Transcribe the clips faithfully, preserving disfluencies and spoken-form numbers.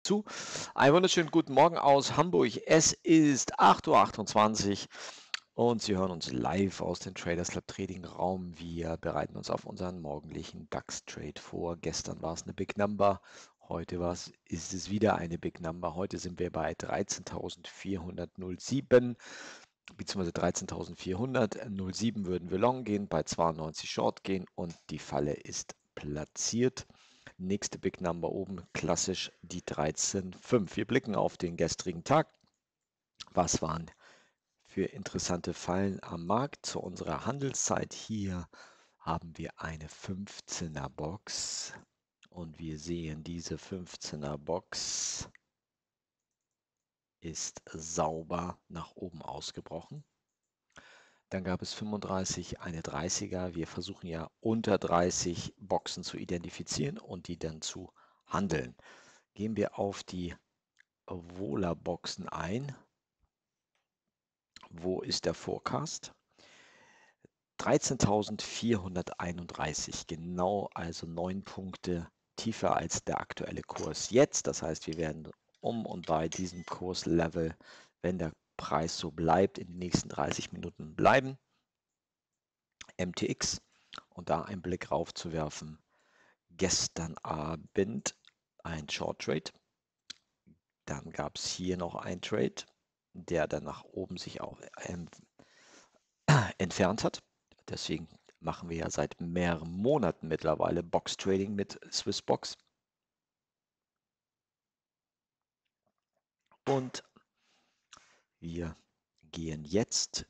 zu. Einen wunderschönen guten Morgen aus Hamburg. Es ist acht Uhr achtundzwanzig und Sie hören uns live aus dem Traders Lab Trading Raum. Wir bereiten uns auf unseren morgendlichen DAX-Trade vor. Gestern war es eine Big Number, heute war es, ist es wieder eine Big Number. Heute sind wir bei dreizehntausendvierhundert sieben beziehungsweise dreizehntausendvierhundert. null Komma sieben würden wir long gehen, bei zweiundneunzig short gehen und die Falle ist platziert. Nächste Big Number oben, klassisch die dreizehn Komma fünf. Wir blicken auf den gestrigen Tag. Was waren für interessante Fallen am Markt zu unserer Handelszeit? Hier haben wir eine fünfzehner Box und wir sehen, diese fünfzehner Box ist sauber nach oben ausgebrochen. Dann gab es fünfunddreißig, eine dreißiger. Wir versuchen ja unter dreißig Boxen zu identifizieren und die dann zu handeln. Gehen wir auf die Vola-Boxen ein. Wo ist der Forecast? dreizehntausendvierhunderteinunddreißig, genau, also neun Punkte tiefer als der aktuelle Kurs jetzt. Das heißt, wir werden um und bei diesem Kurslevel, wenn der Preis so bleibt, in den nächsten dreißig Minuten bleiben. M T X und da einen Blick rauf zu werfen. Gestern Abend ein Short Trade. Dann gab es hier noch einen Trade, der dann nach oben sich auch ähm, entfernt hat. Deswegen machen wir ja seit mehreren Monaten mittlerweile Box Trading mit Swissbox. Und wir gehen jetzt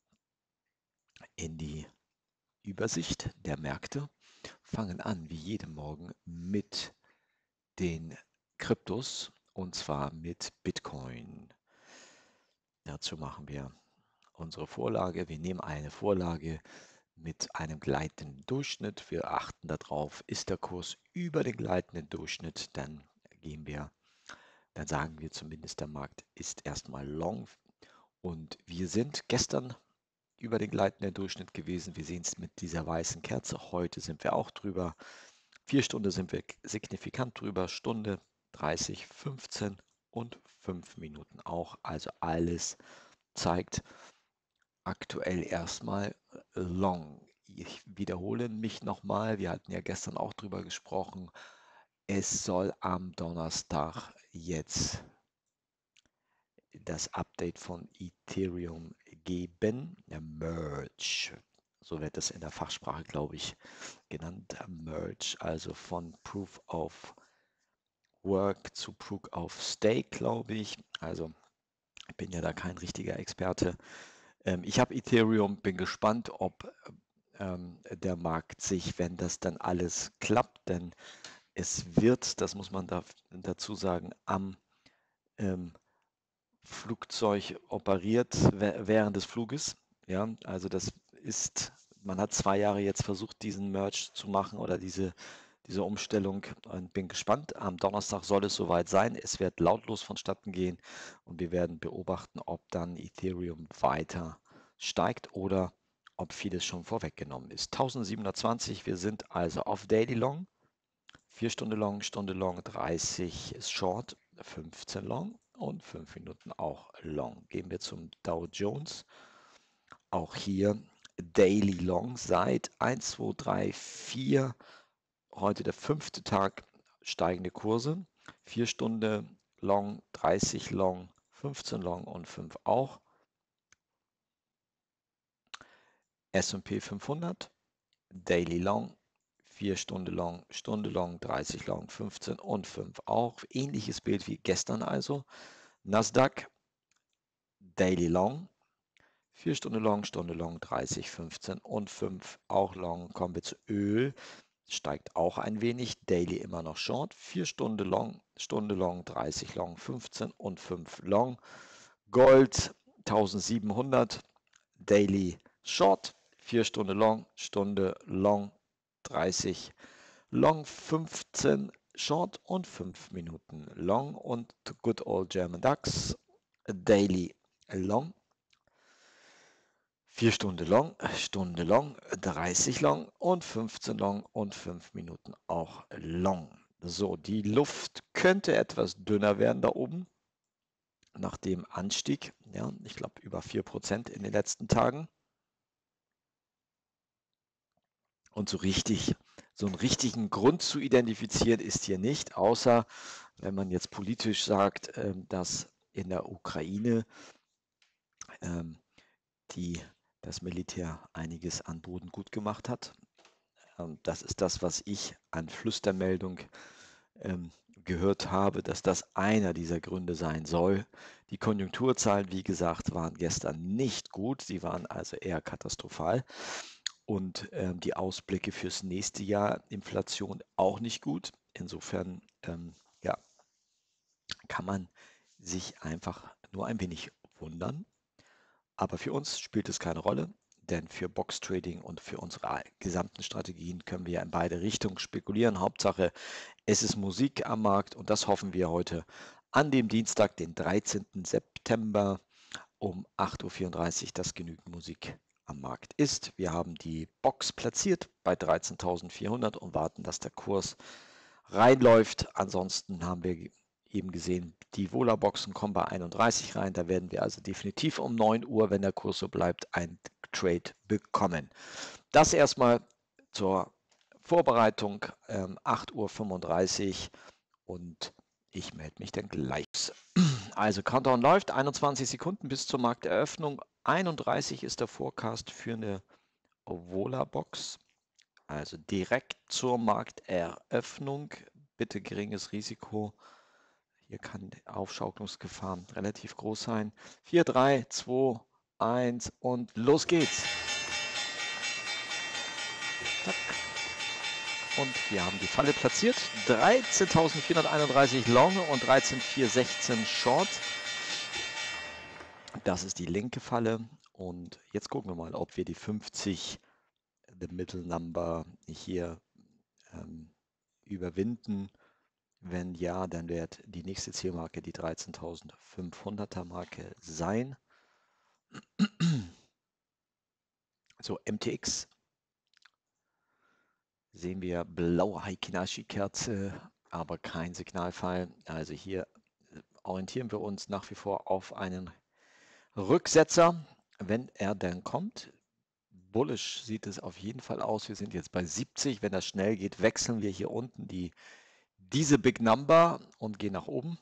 in die Übersicht der Märkte, fangen an wie jeden Morgen mit den Kryptos und zwar mit Bitcoin. Dazu machen wir unsere Vorlage. Wir nehmen eine Vorlage mit einem gleitenden Durchschnitt. Wir achten darauf, ist der Kurs über den gleitenden Durchschnitt, dann gehen wir, dann sagen wir zumindest, der Markt ist erstmal long. Und wir sind gestern über den gleitenden Durchschnitt gewesen. Wir sehen es mit dieser weißen Kerze. Heute sind wir auch drüber. Vier Stunden sind wir signifikant drüber. Stunde, dreißig, fünfzehn und fünf Minuten auch. Also alles zeigt aktuell erstmal long. Ich wiederhole mich nochmal. Wir hatten ja gestern auch drüber gesprochen. Es soll am Donnerstag jetzt das Update von Ethereum geben, der Merge, so wird es in der Fachsprache, glaube ich, genannt, Merge, also von Proof of Work zu Proof of Stake, glaube ich. Also ich bin ja da kein richtiger Experte. Ähm, ich habe Ethereum, bin gespannt, ob ähm, der Markt sich, wenn das dann alles klappt, denn es wird, das muss man da, dazu sagen, am ähm, Flugzeug operiert während des Fluges. Ja, also das ist, man hat zwei Jahre jetzt versucht, diesen Merge zu machen oder diese, diese Umstellung und bin gespannt. Am Donnerstag soll es soweit sein. Es wird lautlos vonstatten gehen und wir werden beobachten, ob dann Ethereum weiter steigt oder ob vieles schon vorweggenommen ist. eintausendsiebenhundertzwanzig, wir sind also auf Daily Long. vier Stunden Long, Stunde Long, dreißig ist Short, fünfzehn Long und fünf Minuten auch Long. Gehen wir zum Dow Jones. Auch hier Daily Long seit eins, zwei, drei, vier. Heute der fünfte Tag steigende Kurse. vier Stunden Long, dreißig Long, fünfzehn Long und fünf auch. S und P fünfhundert, Daily Long, vier Stunden Long, Stunde Long, dreißig Long, fünfzehn und fünf auch. Ähnliches Bild wie gestern also. Nasdaq, Daily Long, vier Stunden Long, Stunde Long, dreißig, fünfzehn und fünf auch Long. Kommen wir zu Öl, steigt auch ein wenig, Daily immer noch Short, vier Stunden Long, Stunde Long, dreißig Long, fünfzehn und fünf Long. Gold eintausendsiebenhundert, Daily Short, vier Stunden Long, Stunde Long, dreißig Long, fünfzehn Short und fünf Minuten Long und Good Old German DAX, Daily Long, vier Stunden Long, Stunde Long, dreißig Long und fünfzehn Long und fünf Minuten auch Long. So, die Luft könnte etwas dünner werden da oben nach dem Anstieg. Ja, ich glaube über vier Prozent in den letzten Tagen. Und so richtig, so einen richtigen Grund zu identifizieren ist hier nicht, außer wenn man jetzt politisch sagt, ähm, dass in der Ukraine ähm, die, das Militär einiges an Boden gut gemacht hat. Ähm, das ist das, was ich an Flüstermeldung ähm, gehört habe, dass das einer dieser Gründe sein soll. Die Konjunkturzahlen, wie gesagt, waren gestern nicht gut. Sie waren also eher katastrophal. Und ähm, die Ausblicke fürs nächste Jahr, Inflation auch nicht gut. Insofern ähm, ja, kann man sich einfach nur ein wenig wundern. Aber für uns spielt es keine Rolle, denn für Box Trading und für unsere gesamten Strategien können wir ja in beide Richtungen spekulieren. Hauptsache, es ist Musik am Markt und das hoffen wir heute an dem Dienstag, den dreizehnten September um acht Uhr vierunddreißig, dass genügend Musik am Markt ist. Wir haben die Box platziert bei dreizehntausendvierhundert und warten, dass der Kurs reinläuft. Ansonsten haben wir eben gesehen, die Vola-Boxen kommen bei einunddreißig rein. Da werden wir also definitiv um neun Uhr, wenn der Kurs so bleibt, ein Trade bekommen. Das erstmal zur Vorbereitung, ähm, acht Uhr fünfunddreißig und ich melde mich dann gleich. Also Countdown läuft, einundzwanzig Sekunden bis zur Markteröffnung. einunddreißig ist der Forecast für eine Vola-Box. Also direkt zur Markteröffnung. Bitte geringes Risiko. Hier kann die Aufschaukelungsgefahr relativ groß sein. vier, drei, zwei, eins und los geht's. Zack. Und wir haben die Falle platziert. dreizehntausendvierhunderteinunddreißig Long und dreizehntausendvierhundertsechzehn Short. Das ist die linke Falle. Und jetzt gucken wir mal, ob wir die fünfzig, the middle number, hier ähm, überwinden. Wenn ja, dann wird die nächste Zielmarke die dreizehntausendfünfhunderter Marke sein. So, M T X sehen wir blaue Heikinashi-Kerze, aber kein Signalfall. Also hier orientieren wir uns nach wie vor auf einen Rücksetzer, wenn er denn kommt. Bullish sieht es auf jeden Fall aus. Wir sind jetzt bei siebzig. Wenn das schnell geht, wechseln wir hier unten die, diese Big Number und gehen nach oben.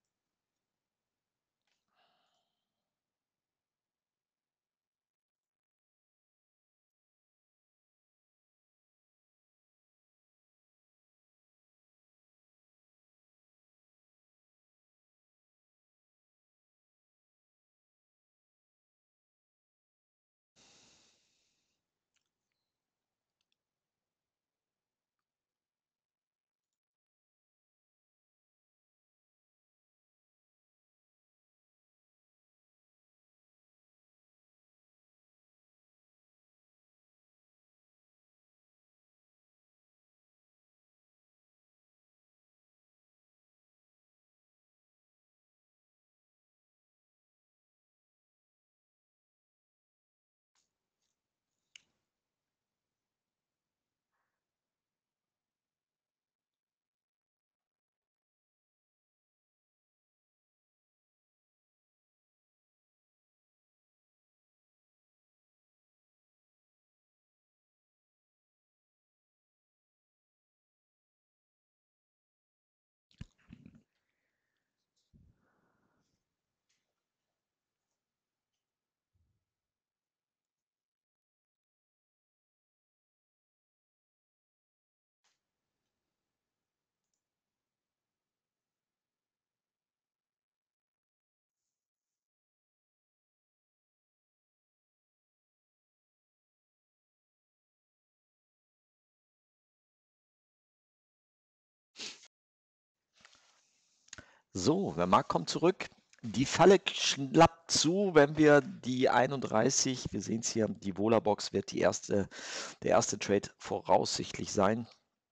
So, der Markt kommt zurück. Die Falle schlappt zu, wenn wir die einunddreißig, wir sehen es hier, die Vola-Box wird die erste, der erste Trade voraussichtlich sein.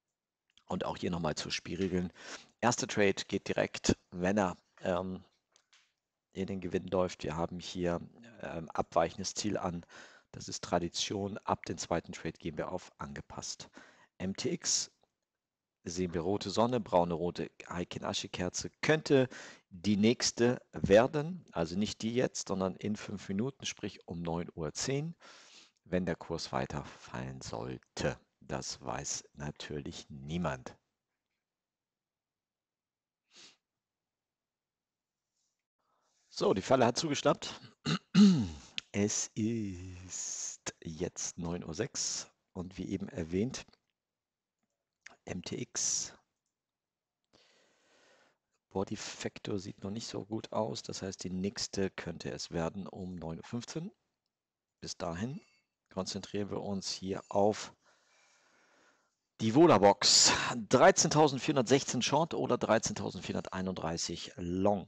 Und auch hier nochmal zu Spielregeln. Erster Trade geht direkt, wenn er ähm, in den Gewinn läuft. Wir haben hier ähm, abweichendes Ziel an. Das ist Tradition. Ab dem zweiten Trade gehen wir auf angepasst. M T X sehen wir rote Sonne, braune, rote Heikin-Ashi-Kerze. Könnte die nächste werden, also nicht die jetzt, sondern in fünf Minuten, sprich um neun Uhr zehn, wenn der Kurs weiter fallen sollte. Das weiß natürlich niemand. So, die Falle hat zugeschnappt. Es ist jetzt neun Uhr sechs und wie eben erwähnt, M T X Body Factor sieht noch nicht so gut aus. Das heißt, die nächste könnte es werden um neun Uhr fünfzehn. Bis dahin konzentrieren wir uns hier auf die Volabox. dreizehntausendvierhundertsechzehn Short oder dreizehntausendvierhunderteinunddreißig Long.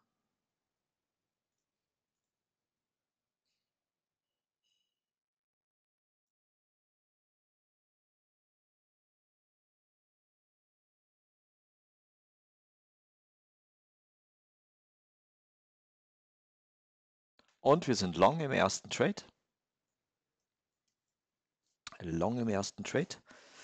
Und wir sind long im ersten Trade. Long im ersten Trade.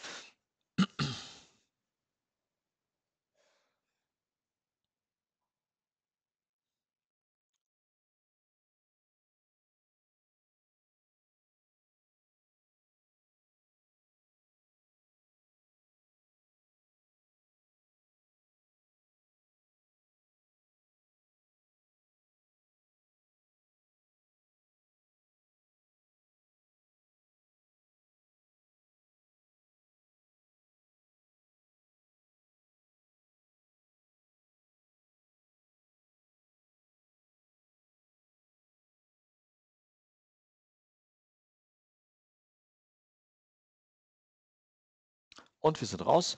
Und wir sind raus.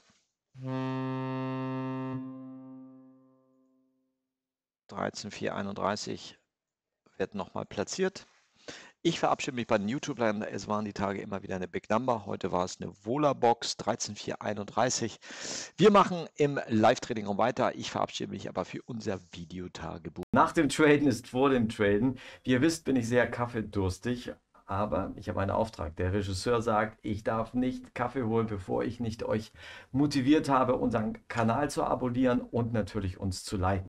dreizehn Komma vier einunddreißig wird nochmal platziert. Ich verabschiede mich bei den YouTube-Lern. Es waren die Tage immer wieder eine Big Number. Heute war es eine Volabox dreizehn Komma vier einunddreißig. Wir machen im Live-Trading weiter. Ich verabschiede mich aber für unser Videotagebuch. Nach dem Traden ist vor dem Traden. Wie ihr wisst, bin ich sehr kaffeedurstig. Aber ich habe einen Auftrag. Der Regisseur sagt, ich darf nicht Kaffee holen, bevor ich nicht euch motiviert habe, unseren Kanal zu abonnieren und natürlich uns zu liken.